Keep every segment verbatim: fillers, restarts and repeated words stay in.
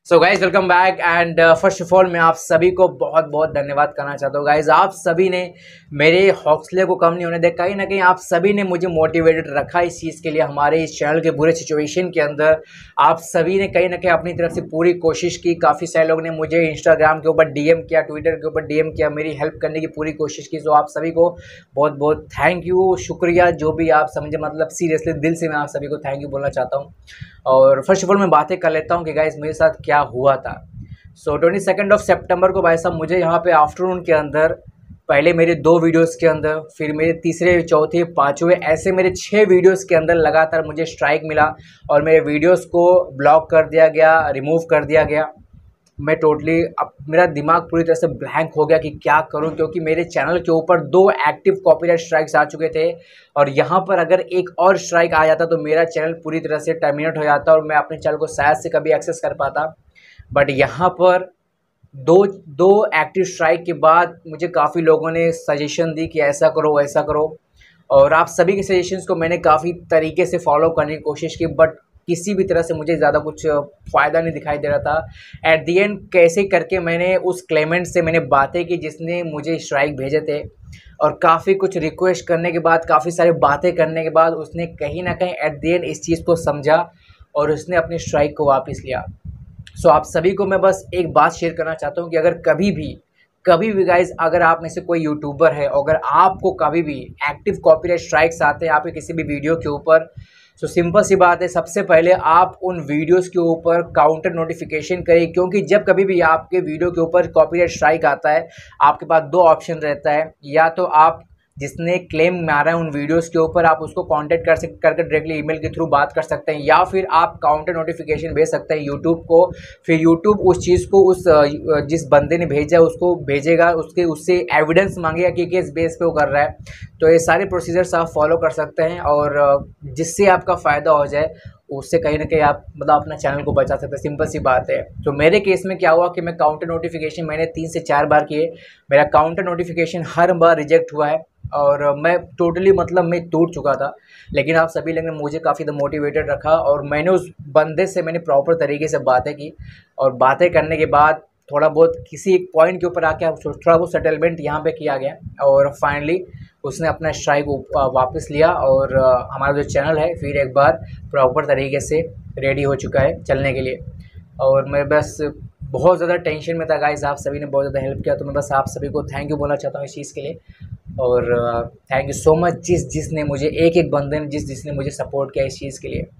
So guys welcome back and first of all मैं आप सभी को बहुत बहुत धन्यवाद करना चाहता हूँ। गाइज आप सभी ने मेरे हौसले को कम नहीं होने दिया, कहीं ना कहीं आप सभी ने मुझे मोटिवेटेड रखा इस चीज़ के लिए। हमारे इस चैनल के बुरे सिचुएशन के अंदर आप सभी ने कहीं ना कहीं अपनी तरफ से पूरी कोशिश की। काफ़ी सारे लोगों ने मुझे इंस्टाग्राम के ऊपर डीएम किया, ट्विटर के ऊपर डीएम किया, मेरी हेल्प करने की पूरी कोशिश की। सो आप सभी को बहुत बहुत थैंक यू, शुक्रिया, जो भी आप समझे, मतलब सीरियसली दिल से मैं आप सभी को थैंक यू बोलना चाहता हूँ। और फर्स्ट ऑफ ऑल मैं बातें कर लेता हूँ कि गाइज मेरे साथ क्या हुआ था। So twenty second of September को भाई साहब मुझे यहाँ पे आफ्टरनून के अंदर पहले मेरे दो वीडियोस के अंदर, फिर मेरे तीसरे, चौथे, पाँचवें, ऐसे मेरे छः वीडियोस के अंदर लगातार मुझे स्ट्राइक मिला और मेरे वीडियोस को ब्लॉक कर दिया गया, रिमूव कर दिया गया। मैं टोटली, अब मेरा दिमाग पूरी तरह से ब्लैंक हो गया कि क्या करूं, क्योंकि मेरे चैनल के ऊपर दो एक्टिव कॉपीराइट स्ट्राइक्स आ चुके थे और यहाँ पर अगर एक और स्ट्राइक आ जाता तो मेरा चैनल पूरी तरह से टर्मिनेट हो जाता और मैं अपने चैनल को शायद से कभी एक्सेस कर पाता। बट यहाँ पर दो दो एक्टिव स्ट्राइक के बाद मुझे काफ़ी लोगों ने सजेशन दी कि ऐसा करो ऐसा करो, और आप सभी के सजेशंस को मैंने काफ़ी तरीके से फॉलो करने की कोशिश की, बट किसी भी तरह से मुझे ज़्यादा कुछ फ़ायदा नहीं दिखाई दे रहा था। एट दी एंड कैसे करके मैंने उस क्लेमेंट से मैंने बातें की जिसने मुझे स्ट्राइक भेजे थे, और काफ़ी कुछ रिक्वेस्ट करने के बाद, काफ़ी सारी बातें करने के बाद उसने कहीं ना कहीं एट दी एंड इस चीज़ को समझा और उसने अपनी स्ट्राइक को वापस लिया। सो so, आप सभी को मैं बस एक बात शेयर करना चाहता हूँ कि अगर कभी भी कभी भी गाइज अगर आप में से कोई यूट्यूबर है, अगर आपको कभी भी एक्टिव कॉपीराइट स्ट्राइक्स आते हैं आपके किसी भी वीडियो के ऊपर, तो सिंपल सी बात है, सबसे पहले आप उन वीडियोस के ऊपर काउंटर नोटिफिकेशन करें, क्योंकि जब कभी भी आपके वीडियो के ऊपर कॉपीराइट स्ट्राइक आता है आपके पास दो ऑप्शन रहता है। या तो आप जिसने क्लेम मारा है उन वीडियोस के ऊपर आप उसको कांटेक्ट कर सकते करके डायरेक्टली ईमेल के थ्रू बात कर सकते हैं, या फिर आप काउंटर नोटिफिकेशन भेज सकते हैं यूट्यूब को। फिर यूट्यूब उस चीज़ को उस जिस बंदे ने भेजा है उसको भेजेगा, उसके उससे एविडेंस मांगेगा कि किस बेस पे वो कर रहा है। तो ये सारे प्रोसीजर्स आप फॉलो कर सकते हैं और जिससे आपका फ़ायदा हो जाए उससे कहीं ना कहीं आप मतलब अपना चैनल को बचा सकते हैं। सिंपल सी बात है। तो मेरे केस में क्या हुआ कि मैं काउंटर नोटिफिकेशन मैंने तीन से चार बार किए, मेरा काउंटर नोटिफिकेशन हर बार रिजेक्ट हुआ है और मैं टोटली मतलब मैं टूट चुका था। लेकिन आप सभी लोगों ने मुझे काफ़ी मोटिवेटेड रखा और मैंने उस बंदे से मैंने प्रॉपर तरीके से बातें की, और बातें करने के बाद थोड़ा बहुत किसी एक पॉइंट के ऊपर आके थोड़ा बहुत सेटलमेंट यहाँ पे किया गया और फाइनली उसने अपना स्ट्राइक वापस लिया और हमारा जो चैनल है फिर एक बार प्रॉपर तरीके से रेडी हो चुका है चलने के लिए। और मैं बस बहुत ज़्यादा टेंशन में था गाइस, आप सभी ने बहुत ज़्यादा हेल्प किया, तो मैं बस आप सभी को थैंक यू बोलना चाहता हूँ इस चीज़ के लिए। और थैंक यू सो मच जिस जिसने मुझे, एक एक बंदे ने जिस जिसने मुझे सपोर्ट किया इस चीज़ के लिए।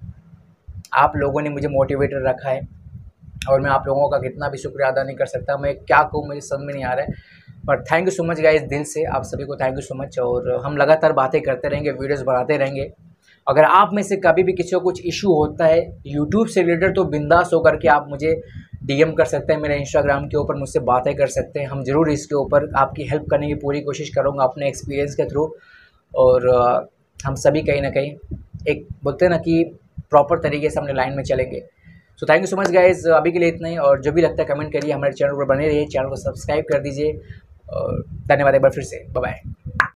आप लोगों ने मुझे मोटिवेटेड रखा है और मैं आप लोगों का कितना भी शुक्रिया अदा नहीं कर सकता। मैं क्या कहूँ मुझे समझ में नहीं आ रहा है, but thank you so much guys, दिल से आप सभी को थैंक यू सो मच। और हम लगातार बातें करते रहेंगे, वीडियोस बनाते रहेंगे। अगर आप में से कभी भी किसी को कुछ इशू होता है यूट्यूब से रिलेटेड तो बिंदास होकर के आप मुझे डीएम कर सकते हैं, मेरे इंस्टाग्राम के ऊपर मुझसे बातें कर सकते हैं। हम ज़रूर इसके ऊपर आपकी हेल्प करने की पूरी कोशिश करूँगा अपने एक्सपीरियंस के थ्रू। और हम सभी कहीं ना कहीं एक बोलते हैं ना कि प्रॉपर तरीके से अपने लाइन में चलेंगे। So thank you so much guys, अभी के लिए इतना ही, और जो भी लगता है कमेंट करिए, हमारे चैनल पर बने रहिए, चैनल को सब्सक्राइब कर दीजिए और धन्यवाद एक बार फिर से, बाय बाय।